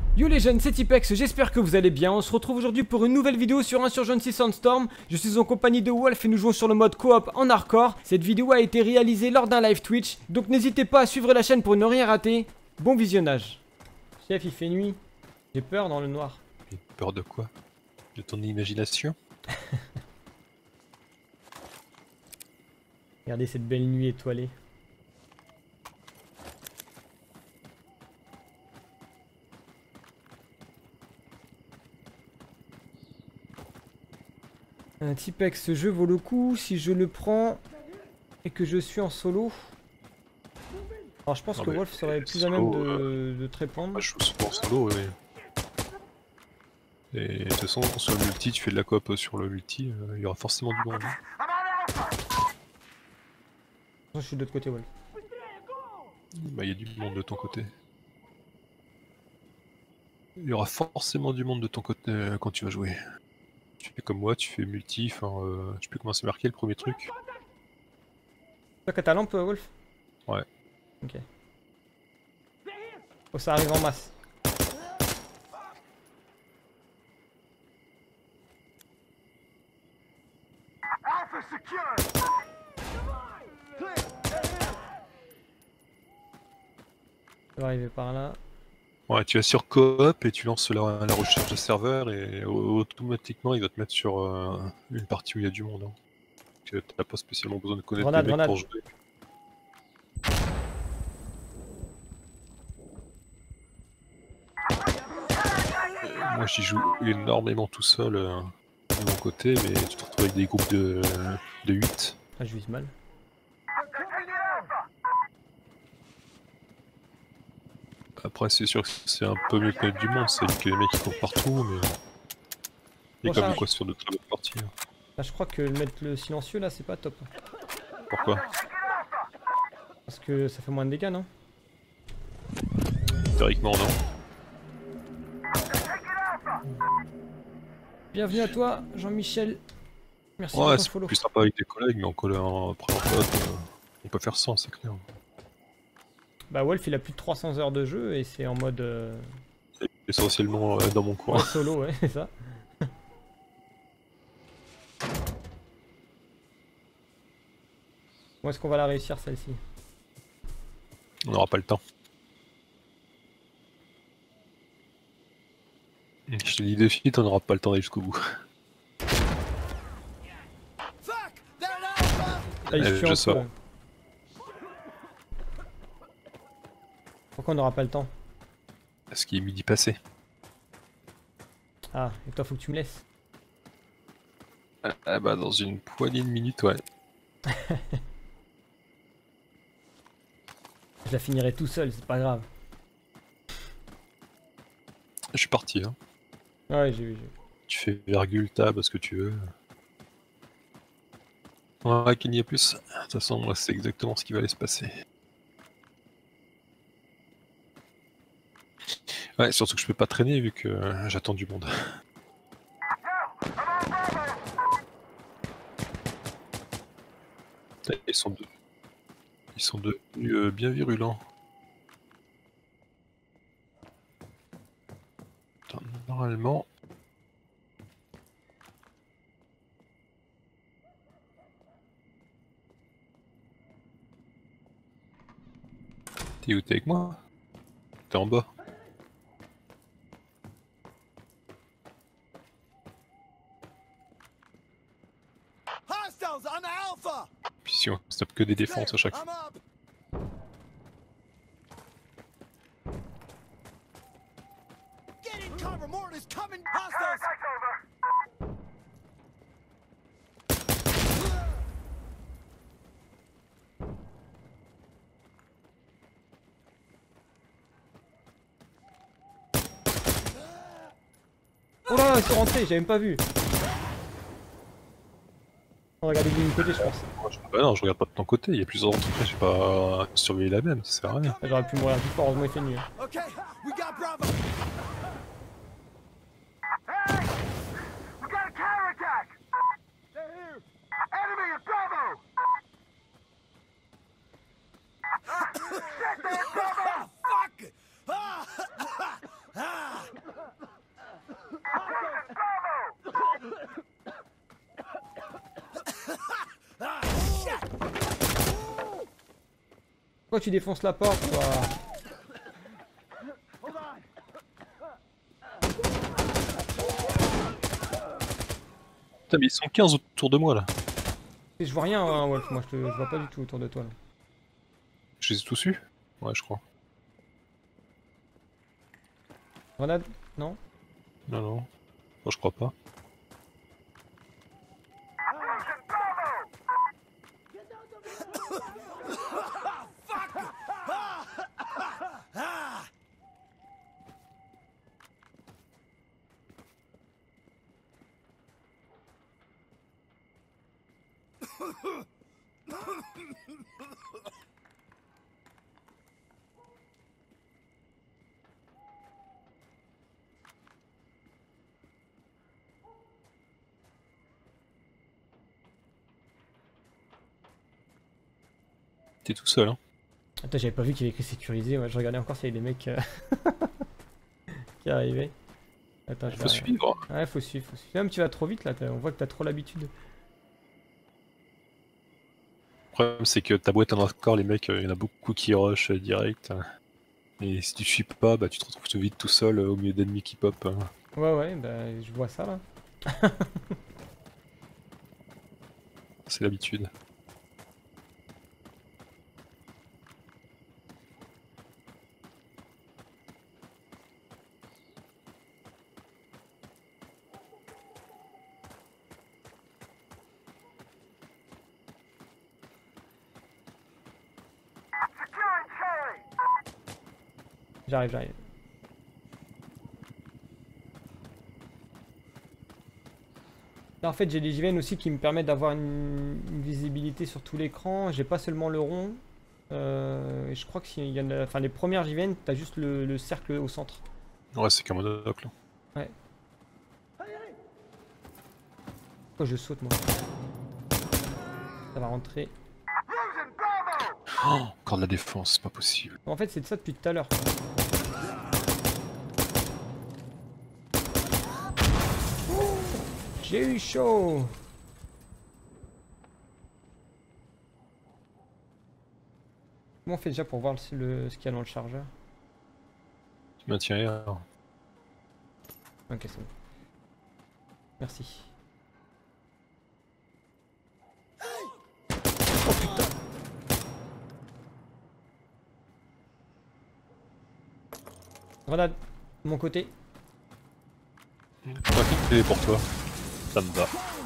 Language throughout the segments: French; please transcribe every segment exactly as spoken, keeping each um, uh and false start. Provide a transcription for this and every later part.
Yo les jeunes, c'est Tipex, j'espère que vous allez bien. On se retrouve aujourd'hui pour une nouvelle vidéo sur Insurgency Sandstorm. Je suis en compagnie de Wolf et nous jouons sur le mode coop en hardcore. Cette vidéo a été réalisée lors d'un live Twitch, donc n'hésitez pas à suivre la chaîne pour ne rien rater. Bon visionnage. Chef, il fait nuit. J'ai peur dans le noir. Peur de quoi? De ton imagination? Regardez cette belle nuit étoilée. Un Tipex, ce jeu vaut le coup si je le prends et que je suis en solo. Alors je pense Non, que mais Wolf serait plus à solo, même de, euh, de te répondre. Moi, je joue souvent en solo, oui. Et de toute façon, sur le multi, tu fais de la coop sur le multi, euh, il y aura forcément du monde. Je suis de l'autre côté, Wolf. Bah, il y a du monde de ton côté. Il y aura forcément du monde de ton côté euh, quand tu vas jouer. Tu fais comme moi, tu fais multi, enfin, euh, je sais plus comment c'est marqué le premier truc. Toi, que ta lampe, Wolf? Ouais. Ok. Oh, ça arrive en masse. Ça va arriver par là. Ouais, tu vas sur coop et tu lances la, la recherche de serveur et automatiquement il va te mettre sur euh, une partie où il y a du monde. Hein. Tu n'as pas spécialement besoin de connaître Grenade, les mecs grenade. pour jouer. Euh, moi j'y joue énormément tout seul euh, de mon côté, mais tu te retrouves avec des groupes de, de huit. Ah, je vise mal. Après c'est sûr que c'est un peu mieux que mettre du monde, c'est que les mecs ils courent partout, mais il y a Bon, quand ça, même quoi sur de très bonnes parties. Hein. là, je crois que mettre le silencieux là, c'est pas top. Pourquoi? Parce que ça fait moins de dégâts, non? Théoriquement non. Bienvenue à toi, Jean-Michel. Merci Ouais, pour ton c'est follow. plus sympa avec des collègues, mais en collègue, après en pote, euh, on peut faire sans, c'est clair. Bah, Wolf, il a plus de trois cents heures de jeu et c'est en mode euh... Essentiellement euh, dans mon coin. ouais, solo, ouais, c'est ça. Où est-ce qu'on va la réussir celle-ci? On n'aura pas le temps. Je te dis de suite, on n'aura pas le temps d'aller jusqu'au bout. Ah, il Euh, suffit je en sors. feu. Pourquoi on n'aura pas le temps? Parce qu'il est midi passé. Ah, et toi, faut que tu me laisses. Ah, ah bah dans une poignée de minutes, ouais. Je la finirai tout seul, c'est pas grave. Je suis parti, hein. Ouais, j'ai vu, j'ai vu. Tu fais virgule, tab, ce que tu veux. Ouais, qu'il n'y ait plus. De toute façon, moi, c'est exactement ce qui va aller se passer. Ouais, surtout que je peux pas traîner vu que euh, j'attends du monde. Ils sont deux. Ils sont devenus euh, bien virulents. Attends, normalement... T'es où? T'es avec moi? T'es en bas. Puis si on se tape que des défenses à chaque fois. Oh là, ils sont rentrés, j'avais même pas vu. On regardait du côté, je pense. Bah non, je regarde pas de ton côté, il y a plusieurs entreprises, j'ai pas surveillé la même, ça sert à rien. Ah, j'aurais pu mourir plus fort, heureusement il fait nuit. Hein. Okay, we got Bravo. Hey, we got a counterattack. They're here. Enemy at Bravo. Shit, they're at Bravo. Fuck. Ah. Pourquoi tu défonces la porte, toi? Putain, mais ils sont quinze autour de moi là. Et je vois rien, hein, Wolf, moi je, te, je vois pas du tout autour de toi là. Je les ai tous eu? Ouais, je crois. Grenade? Non? Non, non. Non, je crois pas. T'es tout seul, hein. Attends, j'avais pas vu qu'il y avait écrit sécurisé, moi je regardais encore s'il y avait des mecs euh, qui arrivaient. Attends, je Faut vais... suivre. Ouais, faut suivre, faut suivre. Même tu vas trop vite là, on voit que t'as trop l'habitude. Le problème, c'est que ta boîte en hardcore, les mecs, il y en a beaucoup qui rush euh, direct. Et si tu suis pas, bah tu te retrouves tout vite tout seul euh, au milieu d'ennemis qui pop. hein. Ouais, ouais, bah je vois ça là. C'est l'habitude. Securing Charlie. J'arrive, j'arrive. Là en fait j'ai des J V N aussi qui me permettent d'avoir une... une visibilité sur tout l'écran. J'ai pas seulement le rond. Euh, je crois que s'il y en a... Enfin les premières J V N, t'as juste le... le cercle au centre. Ouais, c'est qu'un monocle. Ouais. Pourquoi je saute moi? Ça va rentrer. Losing Bravo. Oh, encore de la défense, c'est pas possible. En fait c'est de ça depuis tout à l'heure. J'ai eu chaud. Comment on fait déjà pour voir le, le- ce qu'il y a dans le chargeur? Tu maintiens R. Ok, c'est bon. Merci. Oh putain! Grenade, de mon côté. C'est pour toi. Ça me va.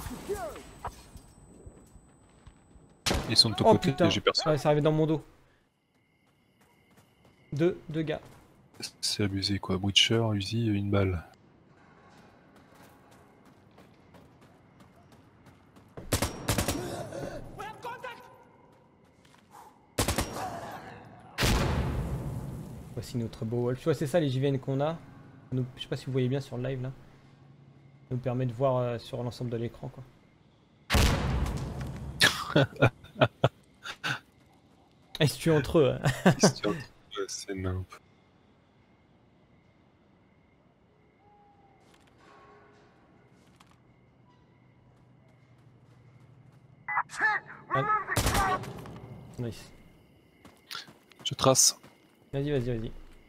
Ils sont de ton Oh côté putain! et j'ai personne. Ouais, c'est arrivé dans mon dos. Deux, deux gars. C'est abusé quoi. Breacher, Uzi, une balle. Voici notre beau Wolf. Tu vois, c'est ça les J V N qu'on a. Nous, je sais pas si vous voyez bien sur le live là. Ça nous permet de voir euh, sur l'ensemble de l'écran quoi. Ils se tuent entre eux. hein. C'est nimp. Hit. We're losing Charlie. Nice. Je trace. Vas-y, vas-y, vas-y.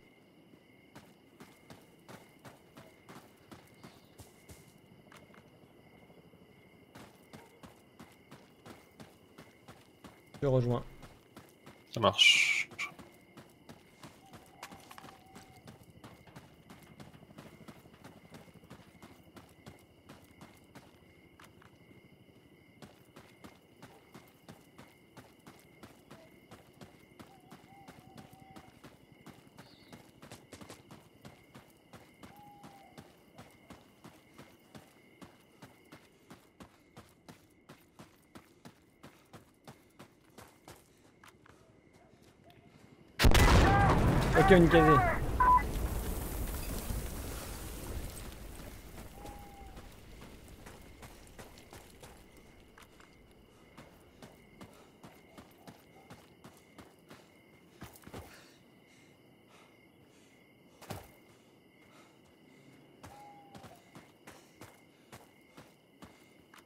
Je rejoins. Ça marche. Ok, une casée.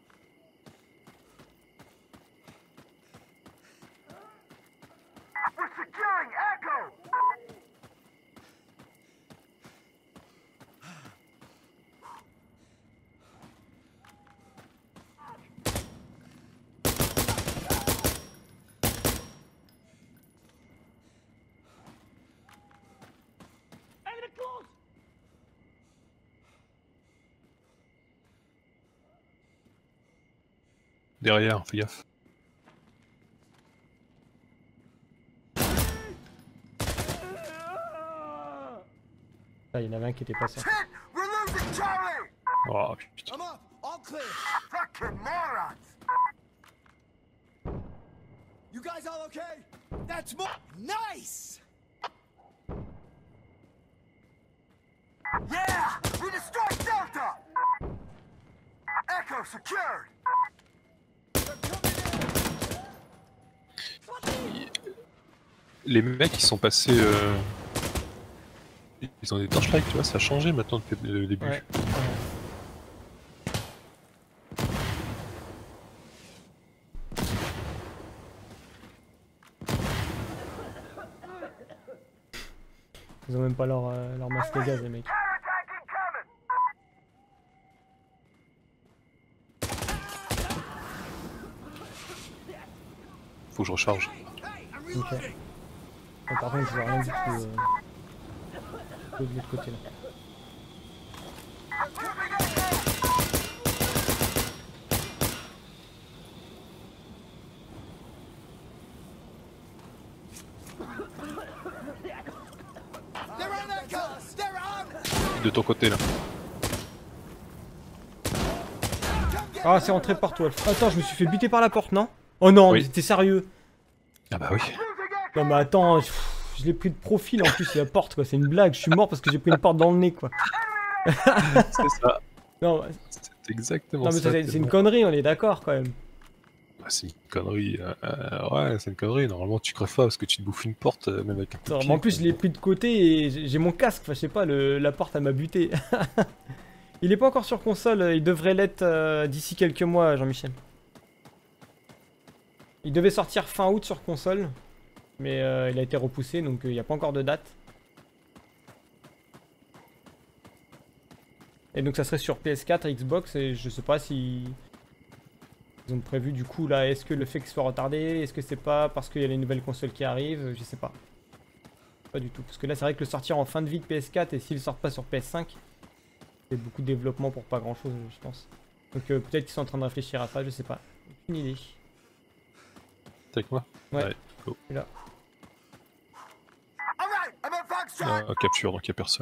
We're securing Echo! Derrière, fais gaffe. Ah, il y en avait un qui était passé. Hit! We're losing Charlie! Oh putain. I'm up. All clear. Fucking morons! You guys all okay? That's more nice. Yeah! We destroyed Delta! Echo secured! Les mecs ils sont passés. Euh... Ils ont des torchlights, tu vois, ça a changé maintenant depuis le début. Ouais. Ils ont même pas leur, euh, leur masque à gaz, les mecs. Counterattack incoming! Faut que je recharge. Ok. Bon, par contre, je vois rien du tout euh, de l'autre côté là. Incoming Echo! They're on Echo. They're on. De ton côté là. Ah, c'est rentré par toi. Attends, je me suis fait buter par la porte, non? Oh non, Oui. mais t'es sérieux? Ah bah oui. Losing Echo! Non mais attends, pff, je l'ai pris de profil en plus, c'est la porte quoi, c'est une blague, je suis mort parce que j'ai pris une porte dans le nez quoi. C'est ça. Non, C'est exactement non mais ça. ça, c'est t'es c'est une bon. connerie, on est d'accord quand même. Ah, c'est une connerie. euh, euh, ouais, c'est une connerie. Normalement, tu crèves pas parce que tu te bouffes une porte, euh, même avec un coup de Attends, pied, mais en plus quoi. je l'ai pris de côté et j'ai j'ai mon casque, enfin je sais pas, le, la porte elle m'a buté. Il est pas encore sur console, il devrait l'être euh, d'ici quelques mois Jean-Michel. Il devait sortir fin août sur console, mais euh, il a été repoussé donc il n'y a pas encore de date. Et donc ça serait sur P S quatre, Xbox et je sais pas si... Ils ont prévu du coup là, est-ce que le fait qu'il soit retardé, est-ce que c'est pas parce qu'il y a les nouvelles consoles qui arrivent, je sais pas. Pas du tout, parce que là c'est vrai que le sortir en fin de vie de P S quatre et s'il sort pas sur P S cinq, c'est beaucoup de développement pour pas grand chose je pense. Donc euh, peut-être qu'ils sont en train de réfléchir à ça, je sais pas. Aucune idée. T'es avec moi? Ouais. Ouais, go. Et là. Alright, I'm at Foxtrot! Euh, capture, donc y'a personne.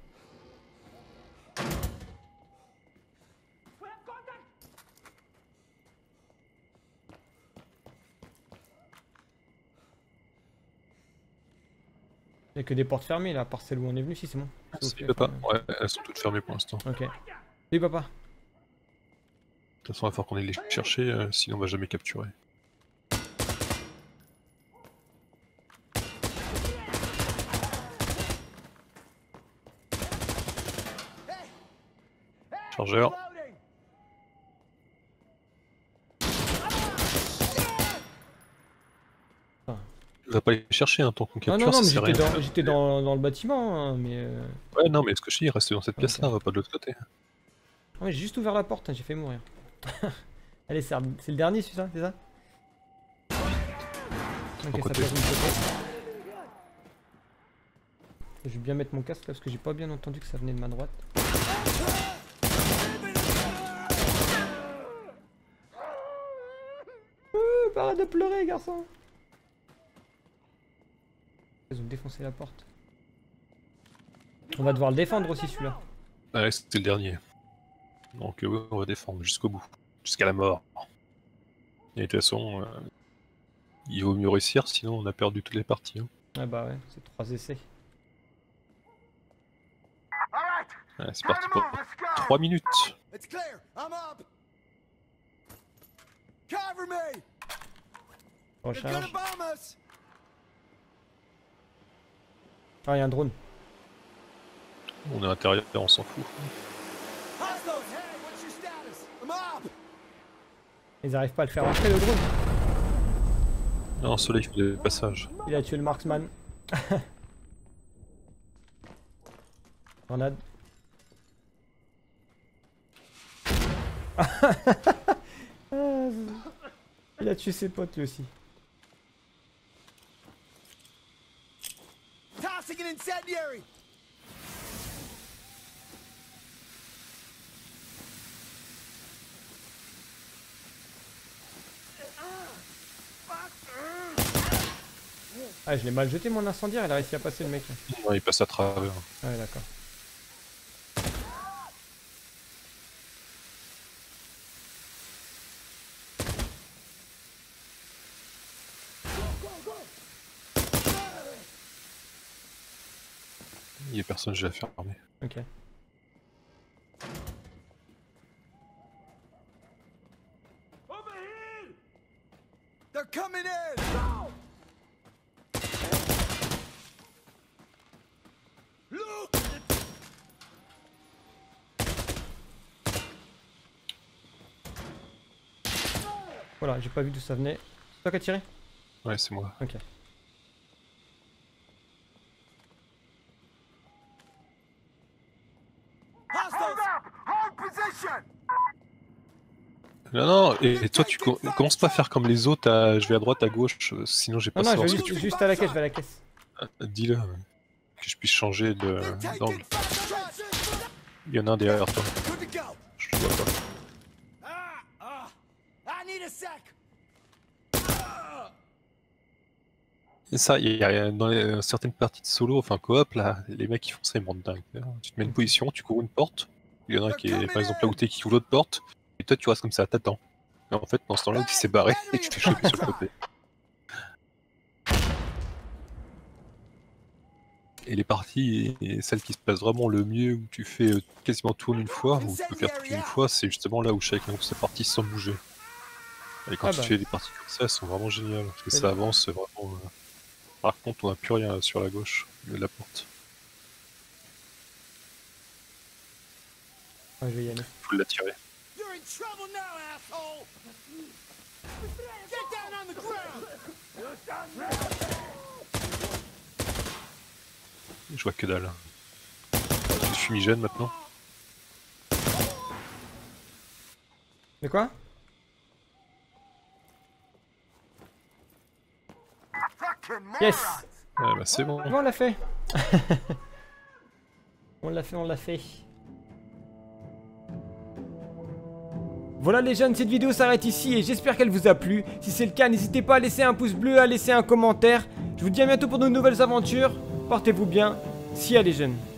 Il y a que des portes fermées là, à part celle où on est venu, si c'est bon. C'est Si, ok, papa. enfin, Ouais, elles sont toutes fermées pour l'instant. De Ok. Salut papa. toute façon, il va falloir qu'on aille les chercher, euh, sinon on va jamais capturer. Chargeur. Loading. Va pas les chercher, hein, tant qu'on Non, capture, non, non, ça mais sert à j'étais rien. dans, j'étais dans, dans le bâtiment, hein, mais... Euh... Ouais, non, mais ce que je dis, reste dans cette pièce-là, Ok. va pas de l'autre côté. Ah ouais, j'ai juste ouvert la porte, hein, j'ai fait mourir. Allez, c'est c'est le dernier celui-là, c'est ça? Ok, ça côté. passe de mon côté. Je vais bien mettre mon casque là parce que j'ai pas bien entendu que ça venait de ma droite. Ouh, arrête de pleurer, garçon! Ils ont défoncé la porte. On va devoir le défendre aussi celui-là. Ouais, c'était le dernier. Donc, euh, ouais, on va défendre jusqu'au bout. Jusqu'à la mort. Et de toute façon, euh, il vaut mieux réussir, sinon on a perdu toutes les parties. Hein. Ah bah ouais, c'est trois essais. Alright! Ouais, c'est Time parti to pour move, let's go! trois minutes. It's clear. I'm up. Cover me. They're gonna Recharge. bomb us. Ah, y'a un drone. On est à l'intérieur, on s'en fout. Hostiles. Hey, what's your status? I'm up. Ils arrivent pas à le faire rentrer le drone. Non, soleil fait le passage. Il a tué le marksman. Grenade. Il a tué ses potes lui aussi. Tossing an incendiary! Ah, je l'ai mal jeté mon incendiaire, il a réussi à passer le mec. Non, il passe à travers. Ouais, d'accord. Il y a personne, je l'ai fermé. Ok. They're coming in! Look! Voilà, j'ai pas vu d'où ça venait. C'est toi qui as tiré? Ouais, c'est moi. Ok. Hostiles! Hold up! Hold position! Non, non, et, et toi, tu co- commences pas à faire comme les autres, à, je vais à droite, à gauche, euh, sinon j'ai pas Non, non, je savoir vais ce que juste, tu juste à la caisse, je vais à la caisse. fais. Dis-le, euh, que je puisse changer de- They're d'angle. taking fast shots! Il y en a un derrière toi, Good to go! je te vois pas. Ah! Ah! I need a sec! Et ça, il y a dans les- euh, certaines parties de solo, enfin coop, là, les mecs qui font ça, ils me rendent dingue. Tu te mets une position, tu cours une porte, il y en a un qui est par exemple là où t'es qui ouvre l'autre porte, et toi tu restes comme ça, t'attends. Et en fait, dans ce temps-là, tu s'est barré et tu te fais choper sur le côté. Et les parties, et celles qui se passent vraiment le mieux, où tu fais euh, quasiment tout en une fois, ou tu peux faire tout en une fois, c'est justement là où chacun ouvre sa partie sans bouger. Et quand Ah tu bah. fais des parties comme ça, elles sont vraiment géniales, parce que C'est ça bien. avance vraiment. euh. Par contre, on n'a plus rien sur la gauche de la porte. Ouais, je vais y aller. Faut l'attirer. You're in trouble now, asshole! Get down on the ground! Je vois que dalle. Je suis fumigène maintenant. De quoi? Fucking morons! Yes! Ouais, bah c'est bon. Bon, on l'a fait. On l'a fait, on l'a fait. Voilà les jeunes, cette vidéo s'arrête ici et j'espère qu'elle vous a plu. Si c'est le cas, n'hésitez pas à laisser un pouce bleu, à laisser un commentaire. Je vous dis à bientôt pour de nouvelles aventures. Portez-vous bien. Si à les jeunes.